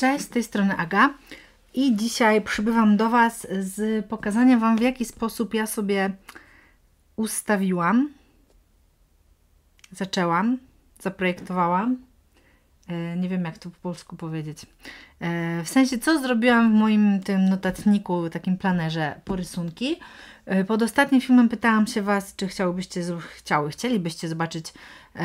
Cześć, z tej strony Aga i dzisiaj przybywam do Was z pokazaniem Wam, w jaki sposób ja sobie ustawiłam, zaprojektowałam, nie wiem jak to po polsku powiedzieć, w sensie co zrobiłam w moim tym notatniku, takim planerze po rysunki. Pod ostatnim filmem pytałam się Was, czy chcielibyście zobaczyć,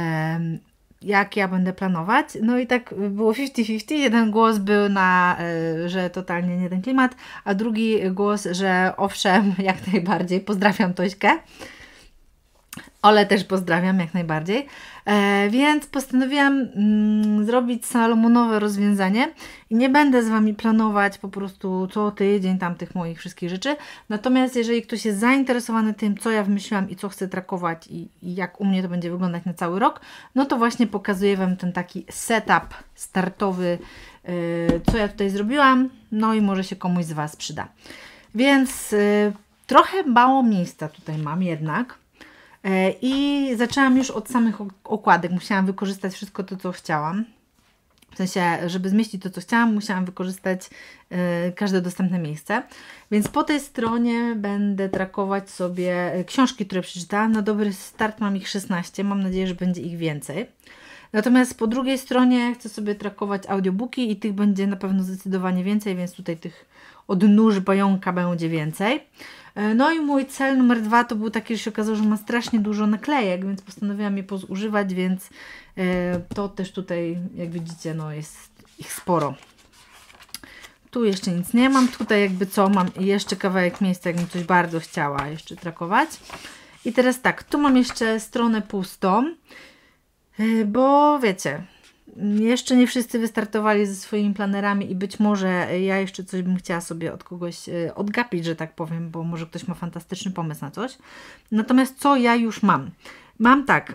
jak ja będę planować. No i tak było 50-50. Jeden głos był że totalnie nie ten klimat, a drugi głos, że owszem, jak najbardziej. Pozdrawiam Tośkę. Ole też pozdrawiam jak najbardziej. Więc postanowiłam zrobić salomonowe rozwiązanie i nie będę z Wami planować po prostu co tydzień tam tych moich wszystkich rzeczy. Natomiast jeżeli ktoś jest zainteresowany tym, co ja wymyśliłam i co chcę trakować i jak u mnie to będzie wyglądać na cały rok, no to właśnie pokazuję Wam ten taki setup startowy, co ja tutaj zrobiłam, no i może się komuś z Was przyda. Więc trochę mało miejsca tutaj mam jednak. I zaczęłam już od samych okładek. Musiałam wykorzystać wszystko to, co chciałam. W sensie, żeby zmieścić to, co chciałam, musiałam wykorzystać każde dostępne miejsce. Więc po tej stronie będę trakować sobie książki, które przeczytałam. Na dobry start mam ich 16. Mam nadzieję, że będzie ich więcej. Natomiast po drugiej stronie chcę sobie trakować audiobooki i tych będzie na pewno zdecydowanie więcej, więc tutaj tych odnóż pająka będzie więcej. No i mój cel numer 2 to był taki, że się okazało, że ma strasznie dużo naklejek, więc postanowiłam je pozużywać, więc to też tutaj, jak widzicie, no jest ich sporo. Tu jeszcze nic nie mam, tutaj jakby co, mam jeszcze kawałek miejsca, jakbym coś bardzo chciała jeszcze trakować. I teraz tak, tu mam jeszcze stronę pustą, bo wiecie, jeszcze nie wszyscy wystartowali ze swoimi planerami i być może ja jeszcze coś bym chciała sobie od kogoś odgapić, że tak powiem, bo może ktoś ma fantastyczny pomysł na coś. Natomiast co ja już mam? Mam tak,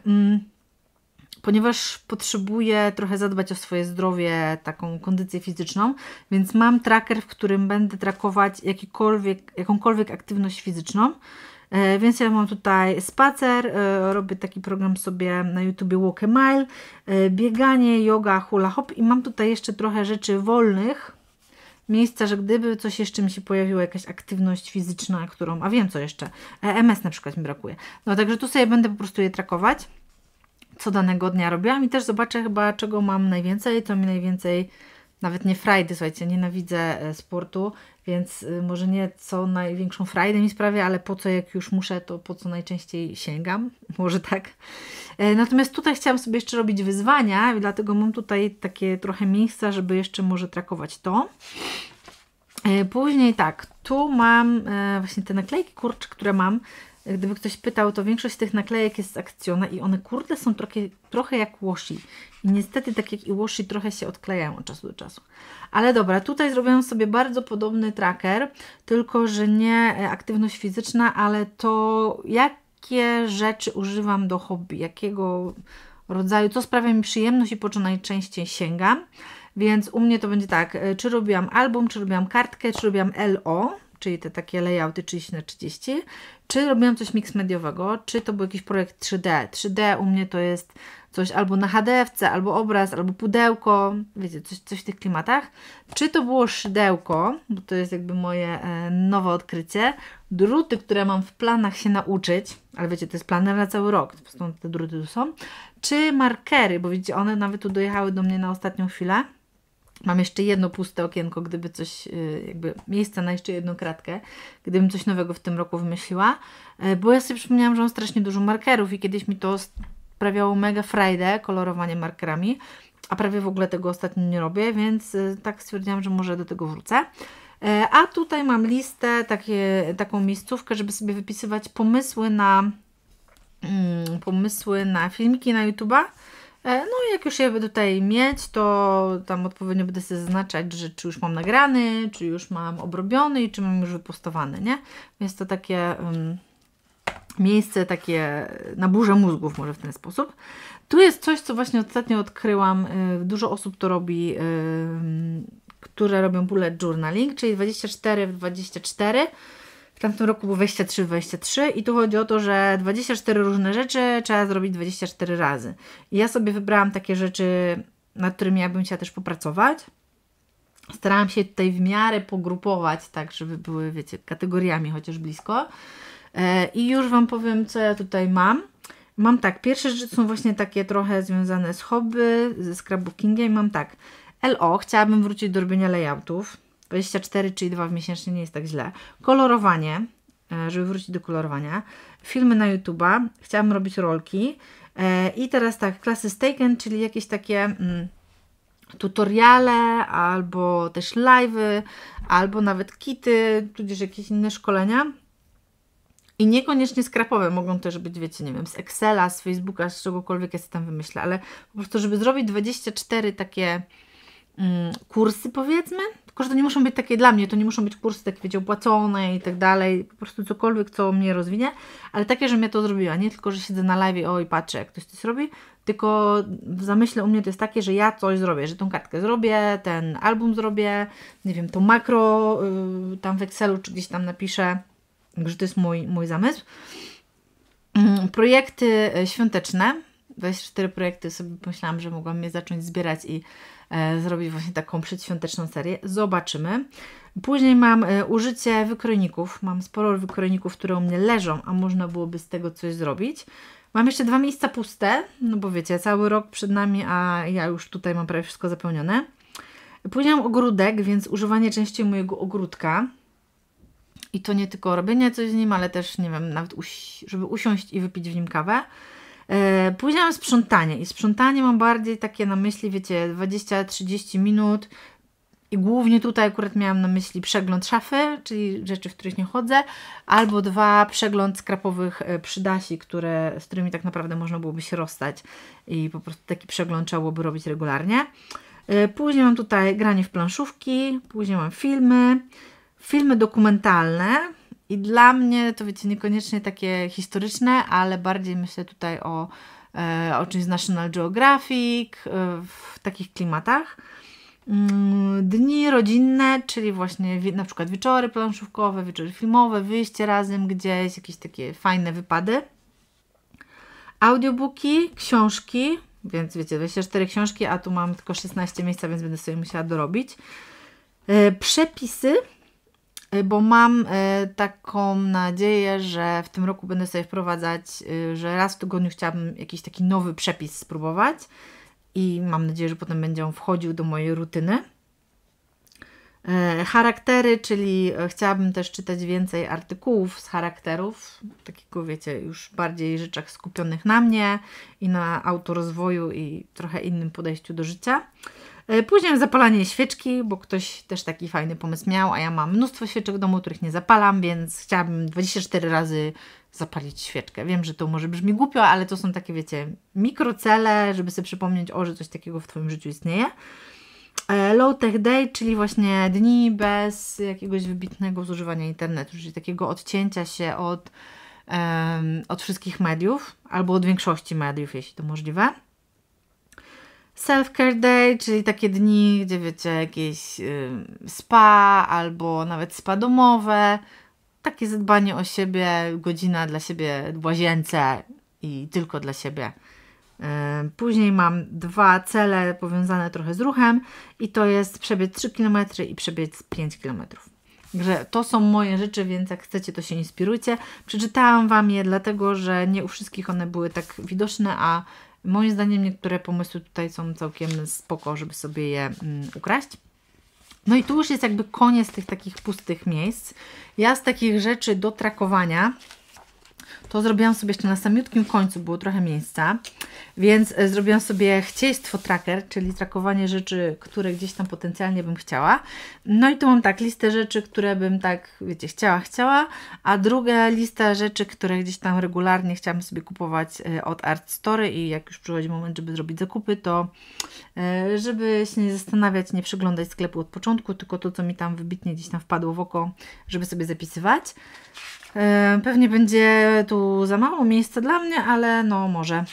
ponieważ potrzebuję trochę zadbać o swoje zdrowie, taką kondycję fizyczną, więc mam tracker, w którym będę trakować jakąkolwiek aktywność fizyczną. Więc ja mam tutaj spacer, robię taki program sobie na YouTubie Walk a Mile, bieganie, yoga, hula hop i mam tutaj jeszcze trochę rzeczy wolnych, miejsca, że gdyby coś jeszcze mi się pojawiła, jakaś aktywność fizyczna, a wiem co jeszcze, EMS na przykład mi brakuje. No także tu sobie będę po prostu je trakować, co danego dnia robiłam i też zobaczę chyba czego mam najwięcej, co mi najwięcej, nawet nie frajdy, słuchajcie, nienawidzę sportu, więc może nie co największą frajdę mi sprawia, ale po co jak już muszę, to po co najczęściej sięgam, może tak. Natomiast tutaj chciałam sobie jeszcze robić wyzwania i dlatego mam tutaj takie trochę miejsca, żeby jeszcze może trakować to. Później tak, tu mam właśnie te naklejki, kurczę, które mam. Gdyby ktoś pytał, to większość tych naklejek jest z Akcjona i one kurde są trochę jak washi. I niestety tak jak i washi trochę się odklejają od czasu do czasu. Ale dobra, tutaj zrobiłam sobie bardzo podobny tracker, tylko że nie aktywność fizyczna, ale to jakie rzeczy używam do hobby, jakiego rodzaju, co sprawia mi przyjemność i po co najczęściej sięgam. Więc u mnie to będzie tak, czy robiłam album, czy robiłam kartkę, czy robiłam LO, czyli te takie layouty 30×30, czy robiłam coś mix mediowego, czy to był jakiś projekt 3D. 3D u mnie to jest coś albo na HDF-ce, albo obraz, albo pudełko, wiecie, coś w tych klimatach. Czy to było szydełko, bo to jest jakby moje nowe odkrycie. Druty, które mam w planach się nauczyć, ale wiecie, to jest planer na cały rok, stąd te druty tu są. Czy markery, bo widzicie, one nawet tu dojechały do mnie na ostatnią chwilę. Mam jeszcze jedno puste okienko, gdyby coś, jakby miejsce na jeszcze jedną kratkę, gdybym coś nowego w tym roku wymyśliła, bo ja sobie przypomniałam, że mam strasznie dużo markerów i kiedyś mi to sprawiało mega frajdę, kolorowanie markerami, a prawie w ogóle tego ostatnio nie robię, więc tak stwierdziłam, że może do tego wrócę. A tutaj mam listę, taką miejscówkę, żeby sobie wypisywać pomysły na filmiki na YouTube'a. No i jak już je będę tutaj mieć, to tam odpowiednio będę sobie zaznaczać, że czy już mam nagrany, czy już mam obrobiony i czy mam już wypostowany, nie? Jest to takie miejsce takie na burzę mózgów może w ten sposób. Tu jest coś, co właśnie ostatnio odkryłam. Dużo osób to robi, które robią bullet journaling, czyli 24 w 24. W tamtym roku było 23 w 23 i tu chodzi o to, że 24 różne rzeczy trzeba zrobić 24 razy. I ja sobie wybrałam takie rzeczy, nad którymi ja bym chciała też popracować. Starałam się tutaj w miarę pogrupować, tak żeby były, wiecie, kategoriami chociaż blisko. I już Wam powiem, co ja tutaj mam. Mam tak, pierwsze rzeczy są właśnie takie trochę związane z hobby, ze scrapbookingiem. Mam tak, LO, chciałabym wrócić do robienia layoutów. 24, czyli 2 miesięcznie nie jest tak źle. Kolorowanie, żeby wrócić do kolorowania. Filmy na YouTube'a, chciałabym robić rolki. I teraz tak, klasy Staken, czyli jakieś takie tutoriale, albo też live'y, albo nawet kity, tudzież jakieś inne szkolenia. I niekoniecznie skrapowe, mogą też być, wiecie, nie wiem, z Excela, z Facebooka, z czegokolwiek ja sobie tam wymyślę, ale po prostu, żeby zrobić 24 takie kursy, powiedzmy, tylko że to nie muszą być takie dla mnie, to nie muszą być kursy takie, wiecie, opłacone i tak dalej, po prostu cokolwiek, co mnie rozwinie, ale takie, żebym ja to zrobiła, nie tylko, że siedzę na live i patrzę, jak ktoś coś robi, tylko w zamyśle u mnie to jest takie, że ja coś zrobię, że tą kartkę zrobię, ten album zrobię, nie wiem, to makro tam w Excelu czy gdzieś tam napiszę. Także to jest mój zamysł. Projekty świąteczne. 24 projekty sobie pomyślałam, że mogłam je zacząć zbierać i zrobić właśnie taką przedświąteczną serię. Zobaczymy. Później mam użycie wykrojników. Mam sporo wykrojników, które u mnie leżą, a można byłoby z tego coś zrobić. Mam jeszcze 2 miejsca puste, no bo wiecie, cały rok przed nami, a ja już tutaj mam prawie wszystko zapełnione. Później mam ogródek, więc używanie częściej mojego ogródka. I to nie tylko robienie coś z nim, ale też, nie wiem, nawet żeby usiąść i wypić w nim kawę. Później mam sprzątanie. I sprzątanie mam bardziej takie na myśli, wiecie, 20-30 minut. I głównie tutaj akurat miałam na myśli przegląd szafy, czyli rzeczy, w których nie chodzę. Albo 2 przegląd skrapowych przydasi, z którymi tak naprawdę można byłoby się rozstać. I po prostu taki przegląd trzeba byłoby robić regularnie. Później mam tutaj granie w planszówki. Później mam filmy dokumentalne i dla mnie to, wiecie, niekoniecznie takie historyczne, ale bardziej myślę tutaj o czymś z National Geographic, w takich klimatach. Dni rodzinne, czyli właśnie na przykład wieczory planszówkowe, wieczory filmowe, wyjście razem gdzieś, jakieś takie fajne wypady. Audiobooki, książki, więc wiecie, 24 książki, a tu mam tylko 16 miejsca, więc będę sobie musiała dorobić. Przepisy, bo mam taką nadzieję, że w tym roku będę sobie wprowadzać, że raz w tygodniu chciałabym jakiś taki nowy przepis spróbować i mam nadzieję, że potem będzie on wchodził do mojej rutyny. Charaktery, czyli chciałabym też czytać więcej artykułów z charakterów, takiego, wiecie, już bardziej rzeczach skupionych na mnie i na autorozwoju i trochę innym podejściu do życia. Później zapalanie świeczki, bo ktoś też taki fajny pomysł miał, a ja mam mnóstwo świeczek w domu, których nie zapalam, więc chciałabym 24 razy zapalić świeczkę. Wiem, że to może brzmi głupio, ale to są takie, wiecie, mikrocele, żeby sobie przypomnieć, że coś takiego w Twoim życiu istnieje. Low Tech Day, czyli właśnie dni bez jakiegoś wybitnego zużywania internetu, czyli takiego odcięcia się od wszystkich mediów, albo od większości mediów, jeśli to możliwe. Self-care day, czyli takie dni, gdzie wiecie, jakieś spa albo nawet spa domowe, takie zadbanie o siebie, godzina dla siebie w łazience i tylko dla siebie. Później mam 2 cele powiązane trochę z ruchem i to jest przebiec 3 km i przebiec 5 km. Także to są moje rzeczy, więc jak chcecie, to się inspirujcie. Przeczytałam Wam je dlatego, że nie u wszystkich one były tak widoczne, a moim zdaniem niektóre pomysły tutaj są całkiem spoko, żeby sobie je ukraść. No i tu już jest jakby koniec tych takich pustych miejsc. Ja z takich rzeczy do trakowania to zrobiłam sobie jeszcze na samiutkim końcu, było trochę miejsca, więc zrobiłam sobie chcieństwo tracker, czyli trakowanie rzeczy, które gdzieś tam potencjalnie bym chciała. No i tu mam tak, listę rzeczy, które bym tak, wiecie, chciała, a druga lista rzeczy, które gdzieś tam regularnie chciałam sobie kupować od Art Story i jak już przychodzi moment, żeby zrobić zakupy, to żeby się nie zastanawiać, nie przeglądać sklepu od początku, tylko to, co mi tam wybitnie gdzieś tam wpadło w oko, żeby sobie zapisywać. Pewnie będzie tu za mało miejsca dla mnie, ale no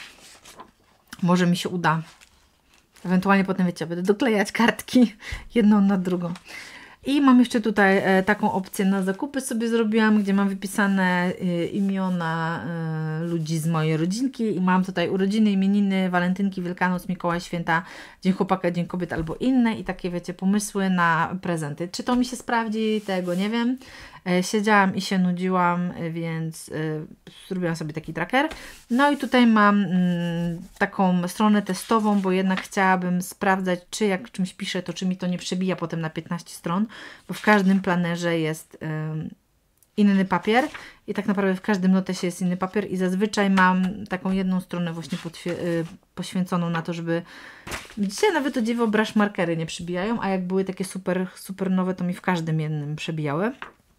może mi się uda. Ewentualnie potem, wiecie, będę doklejać kartki jedną na drugą. I mam jeszcze tutaj taką opcję na zakupy sobie zrobiłam, gdzie mam wypisane imiona ludzi z mojej rodzinki i mam tutaj urodziny, imieniny, walentynki, Wielkanoc, Mikołaj, Święta, Dzień Chłopaka, Dzień Kobiet albo inne i takie wiecie pomysły na prezenty. Czy to mi się sprawdzi? Tego nie wiem. Siedziałam i się nudziłam, więc zrobiłam sobie taki tracker. No i tutaj mam taką stronę testową, bo jednak chciałabym sprawdzać, czy jak czymś piszę, to czy mi to nie przebija potem na 15 stron, bo w każdym planerze jest inny papier i tak naprawdę w każdym notesie jest inny papier i zazwyczaj mam taką jedną stronę właśnie poświęconą na to, żeby dzisiaj nawet o dziwo brush markery nie przebijają, a jak były takie super nowe, to mi w każdym jednym przebijały.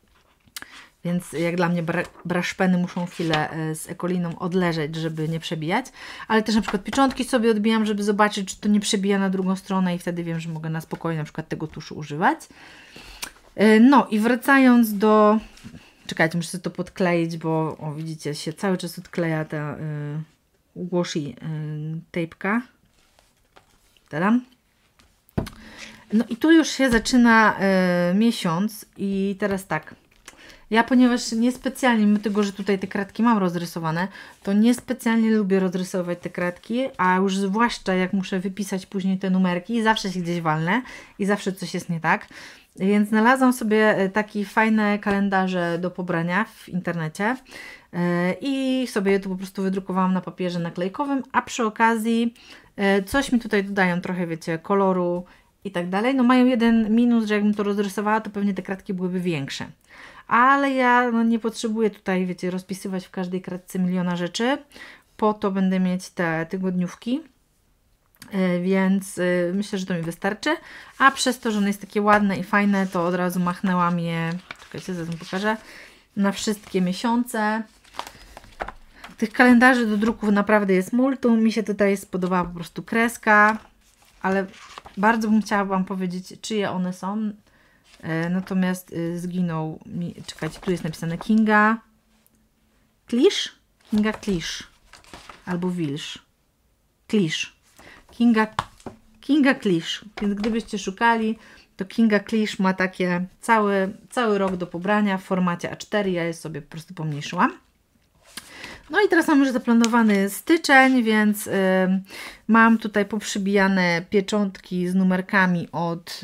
Więc jak dla mnie brush peny muszą chwilę z ekoliną odleżeć, żeby nie przebijać. Ale też na przykład pieczątki sobie odbijam, żeby zobaczyć, czy to nie przebija na drugą stronę i wtedy wiem, że mogę na spokojnie na przykład tego tuszu używać. No i wracając do... Czekajcie, muszę sobie to podkleić, bo o, widzicie, się cały czas odkleja ta washi tape'ka. Tadam. No i tu już się zaczyna miesiąc i teraz tak. Ja ponieważ niespecjalnie, mimo tego, że tutaj te kratki mam rozrysowane, to niespecjalnie lubię rozrysować te kratki, a już zwłaszcza jak muszę wypisać później te numerki, zawsze się gdzieś walnę i zawsze coś jest nie tak. Więc znalazłam sobie takie fajne kalendarze do pobrania w internecie i sobie je tu po prostu wydrukowałam na papierze naklejkowym, a przy okazji coś mi tutaj dodają trochę, wiecie, koloru i tak dalej. No mają jeden minus, że jakbym to rozrysowała, to pewnie te kratki byłyby większe. Ale ja nie potrzebuję tutaj, wiecie, rozpisywać w każdej kratce miliona rzeczy. Po to będę mieć te tygodniówki. Więc myślę, że to mi wystarczy. A przez to, że one jest takie ładne i fajne, to od razu machnęłam je, czekajcie, zaraz pokażę, na wszystkie miesiące. Tych kalendarzy do druków naprawdę jest multum. Mi się tutaj spodobała po prostu kreska, ale bardzo bym chciała Wam powiedzieć, czyje one są. Natomiast zginął mi, czekajcie, tu jest napisane Kinga Klisz? Kinga Klisz albo Wilsz. Klisz. Kinga Klisz. Więc gdybyście szukali, to Kinga Klisz ma takie cały rok do pobrania w formacie A4. Ja je sobie po prostu pomniejszyłam. No i teraz mam już zaplanowany styczeń, więc mam tutaj poprzybijane pieczątki z numerkami od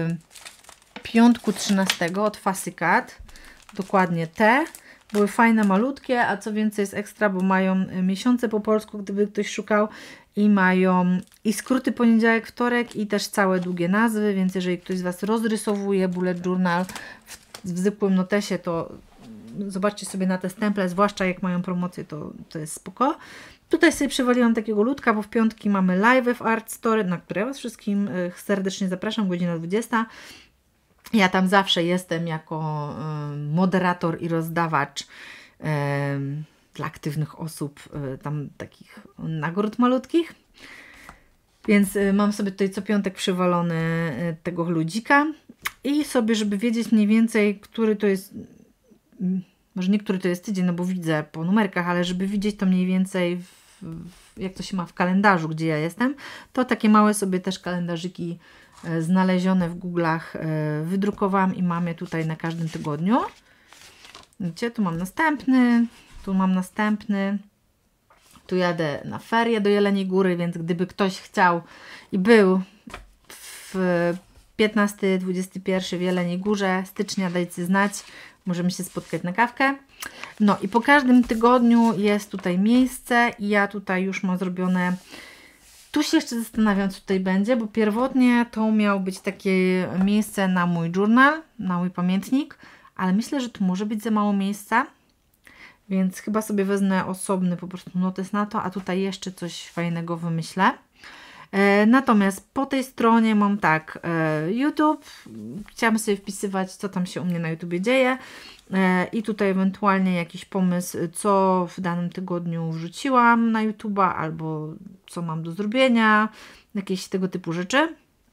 piątku 13 od Fussy Cat. Dokładnie te. Były fajne, malutkie, a co więcej jest ekstra, bo mają miesiące po polsku, gdyby ktoś szukał, i mają i skróty poniedziałek, wtorek i też całe długie nazwy, więc jeżeli ktoś z Was rozrysowuje bullet journal w zwykłym notesie, to zobaczcie sobie na te stemple, zwłaszcza jak mają promocję, to jest spoko. Tutaj sobie przywaliłam takiego ludka, bo w piątki mamy live w Art Store, na które ja Was wszystkim serdecznie zapraszam, godzina 20. Ja tam zawsze jestem jako moderator i rozdawacz dla aktywnych osób tam takich nagród malutkich. Więc mam sobie tutaj co piątek przywalony tego ludzika i sobie, żeby wiedzieć mniej więcej, który to jest, może nie który to jest tydzień, no bo widzę po numerkach, ale żeby widzieć to mniej więcej jak to się ma w kalendarzu, gdzie ja jestem, to takie małe sobie też kalendarzyki znalezione w Google'ach wydrukowałam i mam je tutaj na każdym tygodniu. Widzicie, tu mam następny, tu mam następny. Tu jadę na ferie do Jeleniej Góry, więc gdyby ktoś chciał i był w 15-21 w Jeleniej Górze stycznia, dajcie znać. Możemy się spotkać na kawkę. No i po każdym tygodniu jest tutaj miejsce i ja tutaj już mam zrobione. Tu się jeszcze zastanawiam, co tutaj będzie, bo pierwotnie to miało być takie miejsce na mój journal, na mój pamiętnik, ale myślę, że tu może być za mało miejsca, więc chyba sobie wezmę osobny po prostu notes na to, a tutaj jeszcze coś fajnego wymyślę. Natomiast po tej stronie mam tak, YouTube, chciałam sobie wpisywać, co tam się u mnie na YouTubie dzieje i tutaj ewentualnie jakiś pomysł, co w danym tygodniu wrzuciłam na YouTube'a albo co mam do zrobienia, jakieś tego typu rzeczy.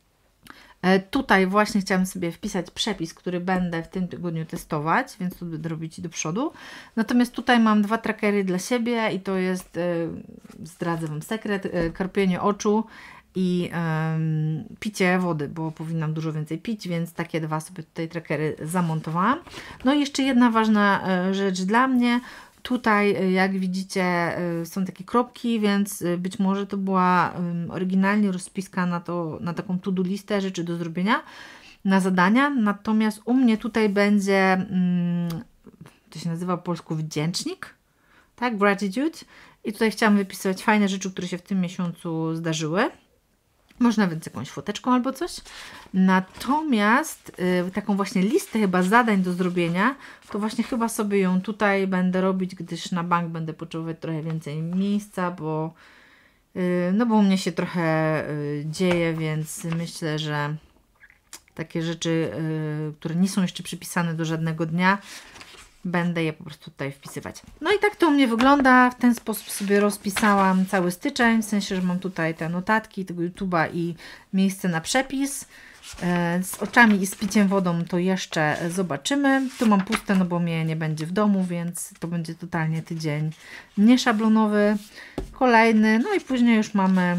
Tutaj właśnie chciałam sobie wpisać przepis, który będę w tym tygodniu testować, więc to będę robić do przodu. Natomiast tutaj mam dwa trackery dla siebie i to jest, zdradzę Wam sekret, karpienie oczu i picie wody, bo powinnam dużo więcej pić, więc takie dwa sobie tutaj trackery zamontowałam. No i jeszcze jedna ważna rzecz dla mnie. Tutaj, jak widzicie, są takie kropki, więc być może to była oryginalnie rozpiska na taką to-do listę rzeczy do zrobienia, na zadania. Natomiast u mnie tutaj będzie, to się nazywa po polsku wdzięcznik, tak, gratitude. I tutaj chciałam wypisywać fajne rzeczy, które się w tym miesiącu zdarzyły. Można więc jakąś foteczką albo coś. Natomiast taką właśnie listę chyba zadań do zrobienia, to właśnie chyba sobie ją tutaj będę robić, gdyż na bank będę potrzebować trochę więcej miejsca, bo no bo u mnie się trochę dzieje, więc myślę, że takie rzeczy, które nie są jeszcze przypisane do żadnego dnia, będę je po prostu tutaj wpisywać. No i tak to u mnie wygląda. W ten sposób sobie rozpisałam cały styczeń, w sensie, że mam tutaj te notatki tego YouTube'a i miejsce na przepis. Z oczami i z piciem wodą to jeszcze zobaczymy. Tu mam puste, no bo mnie nie będzie w domu, więc to będzie totalnie tydzień nieszablonowy. Kolejny, no i później już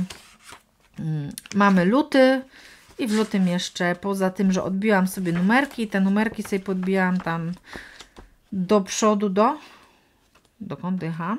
mamy luty. I w lutym jeszcze, poza tym, że odbiłam sobie numerki, te numerki sobie podbijałam tam do przodu, dokąd jechałam?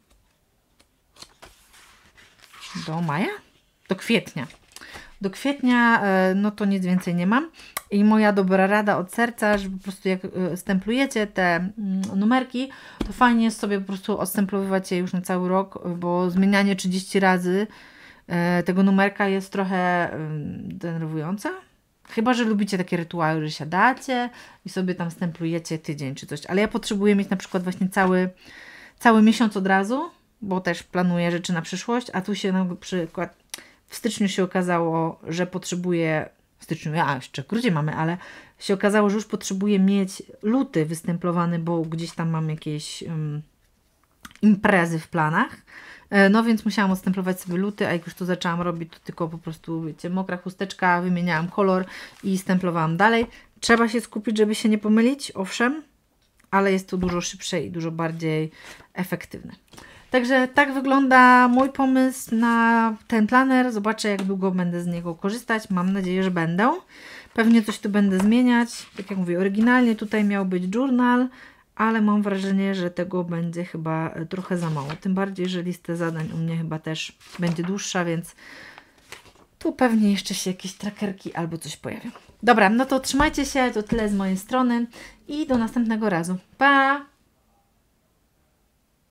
Do maja? Do kwietnia. Do kwietnia, no to nic więcej nie mam. I moja dobra rada od serca, że po prostu jak stemplujecie te numerki, to fajnie jest sobie po prostu odstemplowywać je już na cały rok, bo zmienianie 30 razy tego numerka jest trochę denerwujące. Chyba że lubicie takie rytuały, że siadacie i sobie tam stemplujecie tydzień czy coś. Ale ja potrzebuję mieć na przykład właśnie cały miesiąc od razu, bo też planuję rzeczy na przyszłość, a tu się na przykład w styczniu się okazało, że potrzebuję, w styczniu, jeszcze krócej mamy, ale się okazało, że już potrzebuję mieć luty wystemplowany, bo gdzieś tam mam jakieś imprezy w planach. No więc musiałam odstemplować sobie luty, a jak już to zaczęłam robić, to tylko po prostu, wiecie, mokra chusteczka, wymieniałam kolor i stemplowałam dalej. Trzeba się skupić, żeby się nie pomylić, owszem, ale jest to dużo szybsze i dużo bardziej efektywne. Także tak wygląda mój pomysł na ten planer. Zobaczę, jak długo będę z niego korzystać. Mam nadzieję, że będę. Pewnie coś tu będę zmieniać. Tak jak mówię, oryginalnie tutaj miał być journal, ale mam wrażenie, że tego będzie chyba trochę za mało. Tym bardziej, że lista zadań u mnie chyba też będzie dłuższa, więc tu pewnie jeszcze się jakieś trackerki albo coś pojawią. Dobra, no to trzymajcie się, to tyle z mojej strony i do następnego razu. Pa!